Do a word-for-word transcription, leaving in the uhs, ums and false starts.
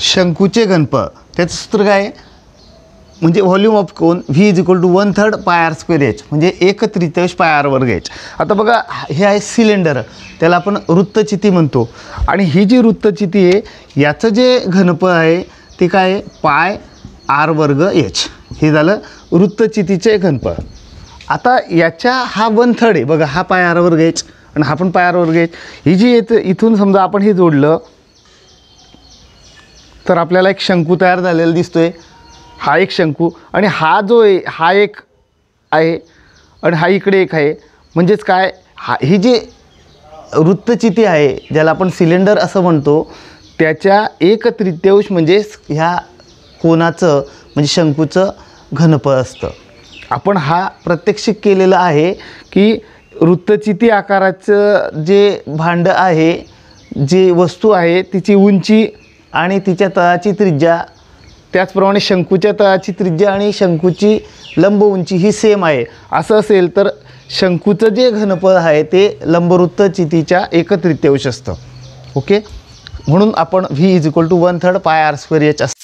शंकूचे घनफळ त्याचं सूत्र काय आहे, म्हणजे volume of cone V is equal to one third pi r square h, म्हणजे एक तृतीयांश पाय आर वर्ग एच. आता बघा हे आहे सिलेंडर, त्याला आपण वृत्तचिती म्हणतो. आणि ही जी वृत्तचिती आहे याचं जे घनफळ आहे ते काय आहे, पाय आर वर्ग एच. हे झालं वृत्तचितीचे घनफळ. आता याच्या हा वन थर्ड आहे बघा, हा पाय आर वर्ग एच आणि हा पण पाय आर वर्ग एच. ही जी येतं इथून समजा आपण हे जोडलं तर आपल्याला एक शंकू तयार झालेला दिसतोय. हा एक शंकू आणि हा जो आहे हा एक आहे आणि हा इकडे एक आहे. म्हणजेच काय, हा ही जी वृत्तचिती आहे ज्याला आपण सिलेंडर असं म्हणतो त्याच्या एक तृतीयांश म्हणजे ह्या कोनाचं म्हणजे शंकूचं घनफळ असतं. आपण हा प्रत्यक्षित केलेलं आहे की वृत्तचिती आकाराचं जे भांडं आहे, जे वस्तू आहे तिची उंची आणि तिच्या तळाची त्रिज्या, त्याचप्रमाणे शंकूच्या तळाची त्रिज्या आणि शंकूची लंब उंची ही सेम आहे. असं असेल तर शंकूचं जे घनफळ आहे ते लंबवृत्तचितीच्या एक तृतीयांश असतं. ओके, म्हणून आपण V is equal to one third pi r square h असतं.